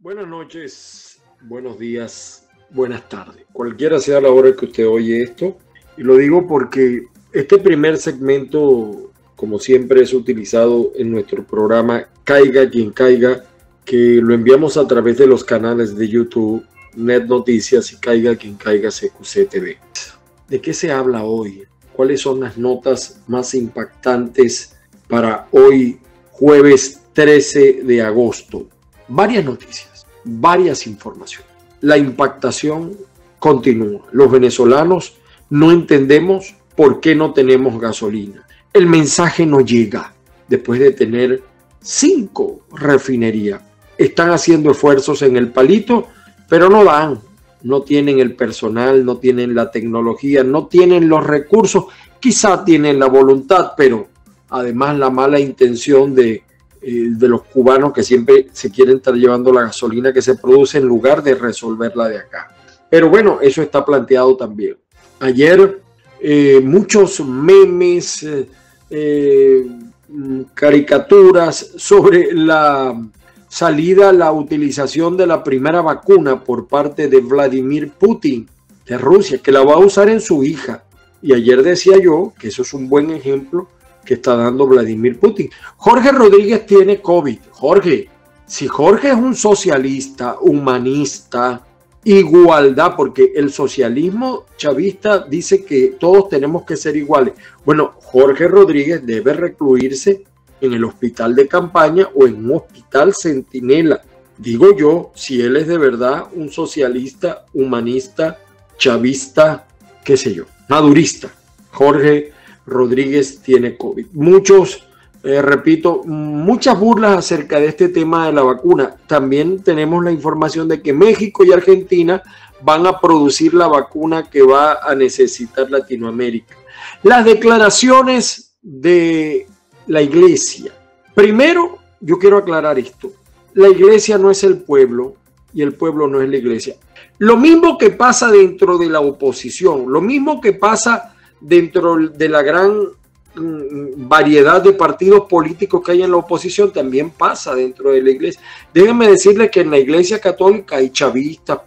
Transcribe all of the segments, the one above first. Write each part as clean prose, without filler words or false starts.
Buenas noches, buenos días, buenas tardes. Cualquiera sea la hora que usted oye esto. Y lo digo porque este primer segmento, como siempre, es utilizado en nuestro programa Caiga Quien Caiga, que lo enviamos a través de los canales de YouTube, Net Noticias y Caiga Quien Caiga CQC TV. ¿De qué se habla hoy? ¿Cuáles son las notas más impactantes para hoy, jueves 13 de agosto? Varias noticias, varias informaciones. La impactación continúa. Los venezolanos no entendemos por qué no tenemos gasolina. El mensaje no llega después de tener 5 refinerías. Están haciendo esfuerzos en el palito, pero no dan. No tienen el personal, no tienen la tecnología, no tienen los recursos. Quizá tienen la voluntad, pero además la mala intención de los cubanos que siempre se quieren estar llevando la gasolina que se produce en lugar de resolverla de acá. Pero bueno, eso está planteado también. Ayer muchos memes, caricaturas sobre la salida, la utilización de la primera vacuna por parte de Vladimir Putin de Rusia, que la va a usar en su hija. Y ayer decía yo que eso es un buen ejemplo que está dando Vladimir Putin. Jorge Rodríguez tiene COVID. Jorge, si Jorge es un socialista, humanista, igualdad, porque el socialismo chavista dice que todos tenemos que ser iguales. Bueno, Jorge Rodríguez debe recluirse en el hospital de campaña o en un hospital centinela. Digo yo, si él es de verdad un socialista, humanista, chavista, qué sé yo, madurista. Jorge Rodríguez tiene COVID. Muchos, repito, muchas burlas acerca de este tema de la vacuna. También tenemos la información de que México y Argentina van a producir la vacuna que va a necesitar Latinoamérica. Las declaraciones de la iglesia. Primero, yo quiero aclarar esto. La iglesia no es el pueblo y el pueblo no es la iglesia. Lo mismo que pasa dentro de la oposición, lo mismo que pasa dentro de la gran variedad de partidos políticos que hay en la oposición, también pasa dentro de la iglesia. Déjenme decirles que en la iglesia católica hay chavistas,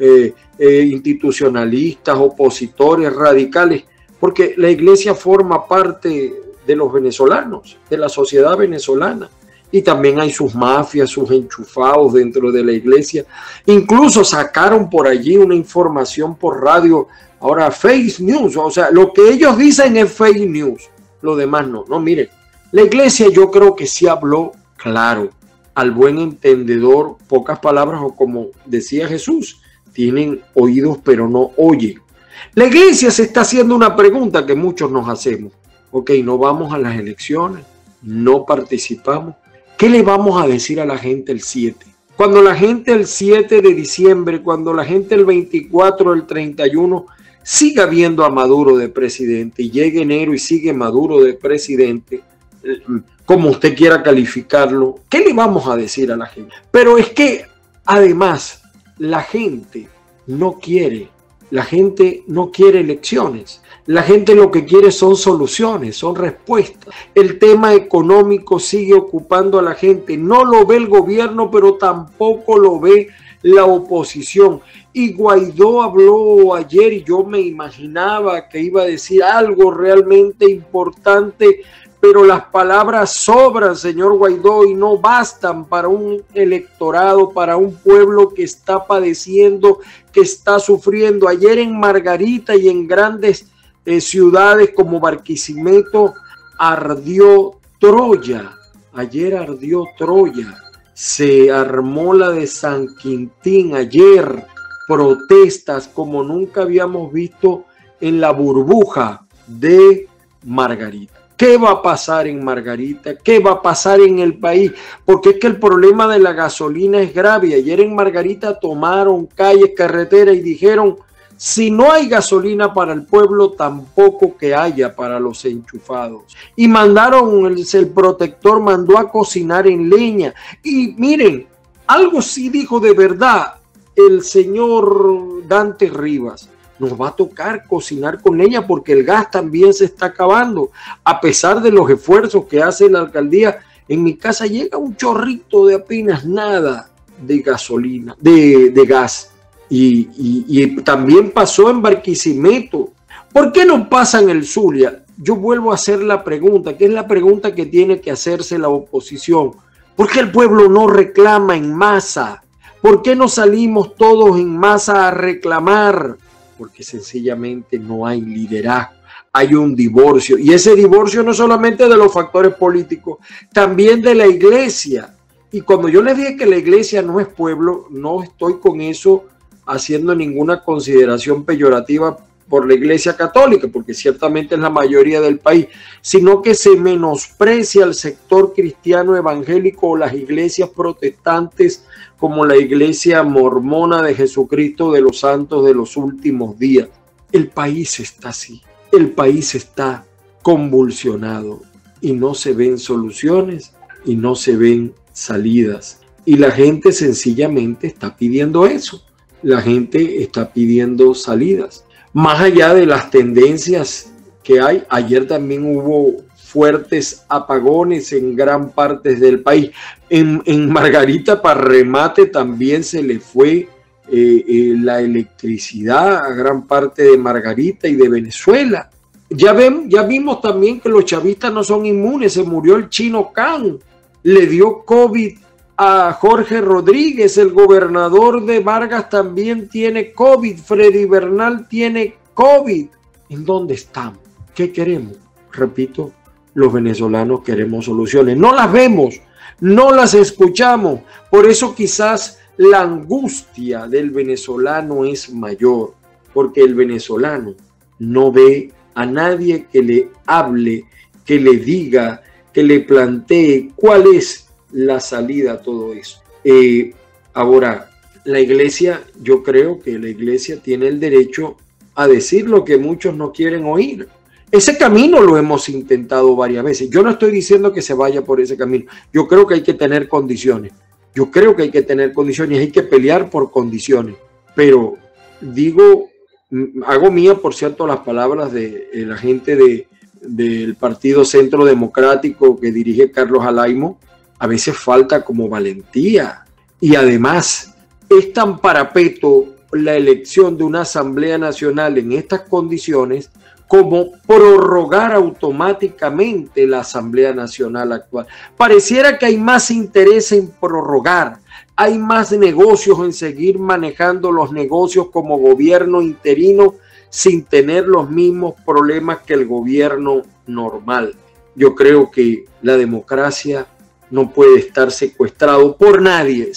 institucionalistas, opositores, radicales, porque la iglesia forma parte de los venezolanos, de la sociedad venezolana. Y también hay sus mafias, sus enchufados dentro de la iglesia. Incluso sacaron por allí una información por radio. Ahora, fake news, o sea, lo que ellos dicen es fake news, lo demás no. No, miren, la iglesia yo creo que sí habló claro, al buen entendedor, pocas palabras, o como decía Jesús, tienen oídos pero no oyen. La iglesia se está haciendo una pregunta que muchos nos hacemos. Ok, no vamos a las elecciones, no participamos. ¿Qué le vamos a decir a la gente el 7? Cuando la gente el 7 de diciembre, cuando la gente el 24, el 31... siga viendo a Maduro de presidente y llegue enero y sigue Maduro de presidente, como usted quiera calificarlo, ¿qué le vamos a decir a la gente? Pero es que además la gente no quiere elecciones. La gente lo que quiere son soluciones, son respuestas. El tema económico sigue ocupando a la gente. No lo ve el gobierno, pero tampoco lo ve la oposición. Y Guaidó habló ayer y yo me imaginaba que iba a decir algo realmente importante, pero las palabras sobran, señor Guaidó, y no bastan para un electorado, para un pueblo que está padeciendo, que está sufriendo. Ayer en Margarita y en grandes ciudades como Barquisimeto ardió Troya. Ayer ardió Troya. Se armó la de San Quintín ayer. Protestas como nunca habíamos visto en la burbuja de Margarita. ¿Qué va a pasar en Margarita? ¿Qué va a pasar en el país? Porque es que el problema de la gasolina es grave. Ayer en Margarita tomaron calles, carreteras y dijeron, si no hay gasolina para el pueblo, tampoco que haya para los enchufados. Y mandaron, el protector mandó a cocinar en leña. Y miren, algo sí dijo de verdad el señor Dante Rivas. Nos va a tocar cocinar con leña porque el gas también se está acabando. A pesar de los esfuerzos que hace la alcaldía, en mi casa llega un chorrito de apenas nada de gasolina, de gas. Y también pasó en Barquisimeto. ¿Por qué no pasa en el Zulia? Yo vuelvo a hacer la pregunta, que es la pregunta que tiene que hacerse la oposición. ¿Por qué el pueblo no reclama en masa? ¿Por qué no salimos todos en masa a reclamar? Porque sencillamente no hay liderazgo, hay un divorcio. Y ese divorcio no solamente de los factores políticos, también de la iglesia. Y cuando yo les dije que la iglesia no es pueblo, no estoy con eso haciendo ninguna consideración peyorativa por la iglesia católica, porque ciertamente es la mayoría del país, sino que se menosprecia al sector cristiano evangélico o las iglesias protestantes como la iglesia mormona de Jesucristo de los santos de los últimos días. El país está así, el país está convulsionado y no se ven soluciones y no se ven salidas. Y la gente sencillamente está pidiendo eso, la gente está pidiendo salidas. Más allá de las tendencias que hay, ayer también hubo fuertes apagones en gran parte del país. En Margarita, para remate, también se le fue la electricidad a gran parte de Margarita y de Venezuela. Ya vimos también que los chavistas no son inmunes. Se murió el Chino Can, le dio COVID a Jorge Rodríguez, el gobernador de Vargas también tiene COVID, Freddy Bernal tiene COVID. ¿En dónde estamos? ¿Qué queremos? Repito, los venezolanos queremos soluciones. No las vemos, no las escuchamos. Por eso quizás la angustia del venezolano es mayor, porque el venezolano no ve a nadie que le hable, que le diga, que le plantee cuál es la salida a todo eso. Ahora, la iglesia, yo creo que la iglesia tiene el derecho a decir lo que muchos no quieren oír. Ese camino lo hemos intentado varias veces. Yo no estoy diciendo que se vaya por ese camino. Yo creo que hay que tener condiciones. Yo creo que hay que tener condiciones, hay que pelear por condiciones. Pero digo, hago mía, por cierto, las palabras de la gente del Partido Centro Democrático que dirige Carlos Alaimo. A veces falta como valentía y además es tan parapeto la elección de una Asamblea Nacional en estas condiciones como prorrogar automáticamente la Asamblea Nacional actual. Pareciera que hay más interés en prorrogar, hay más negocios en seguir manejando los negocios como gobierno interino sin tener los mismos problemas que el gobierno normal. Yo creo que la democracia no puede estar secuestrada por nadie,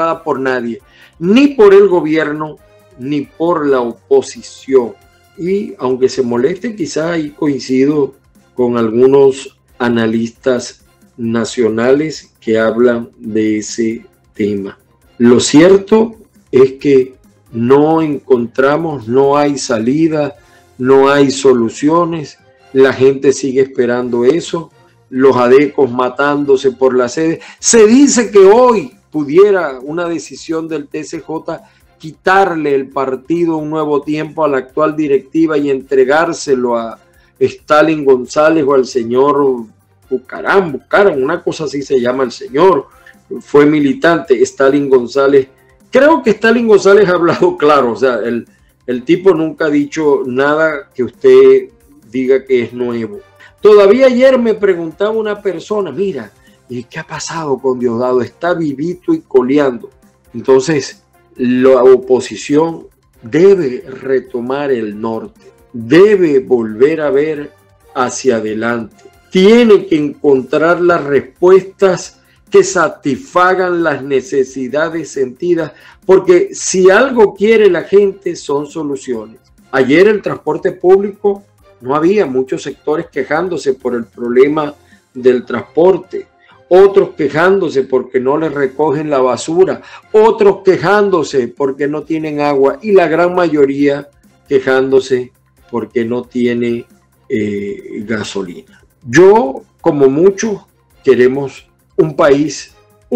ni por el gobierno, ni por la oposición. Y aunque se moleste, quizá ahí coincido con algunos analistas nacionales que hablan de ese tema. Lo cierto es que no encontramos, no hay salida, no hay soluciones, la gente sigue esperando eso. Los adecos matándose por la sede. Se dice que hoy pudiera una decisión del TCJ quitarle el partido Un Nuevo Tiempo a la actual directiva y entregárselo a Stalin González o al señor Bucaram, una cosa así se llama el señor, fue militante Stalin González. Creo que Stalin González ha hablado claro, o sea, el tipo nunca ha dicho nada que usted diga que es nuevo. Todavía ayer me preguntaba una persona, mira, ¿y qué ha pasado con Diosdado? Está vivito y coleando. Entonces, la oposición debe retomar el norte, debe volver a ver hacia adelante. Tiene que encontrar las respuestas que satisfagan las necesidades sentidas, porque si algo quiere la gente son soluciones. Ayer el transporte público, no había muchos sectores quejándose por el problema del transporte, otros quejándose porque no les recogen la basura, otros quejándose porque no tienen agua y la gran mayoría quejándose porque no tiene gasolina. Yo, como muchos, queremos un país,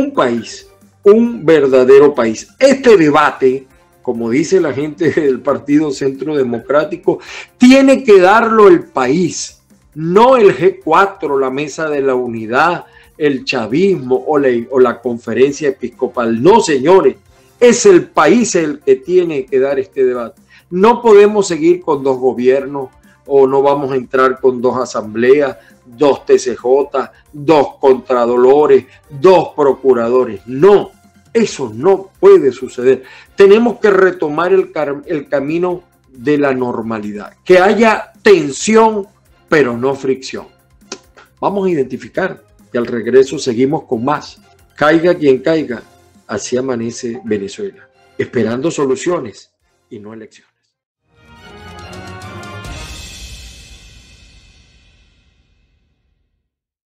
un verdadero país. Este debate, como dice la gente del Partido Centro Democrático, tiene que darlo el país, no el G4, la Mesa de la Unidad, el chavismo o la conferencia episcopal. No, señores, es el país el que tiene que dar este debate. No podemos seguir con dos gobiernos o no vamos a entrar con dos asambleas, dos TCJ, dos contralores, dos procuradores. No, eso no puede suceder. Tenemos que retomar el camino de la normalidad, que haya tensión, pero no fricción. Vamos a identificar y al regreso seguimos con más. Caiga quien caiga, así amanece Venezuela, esperando soluciones y no elecciones.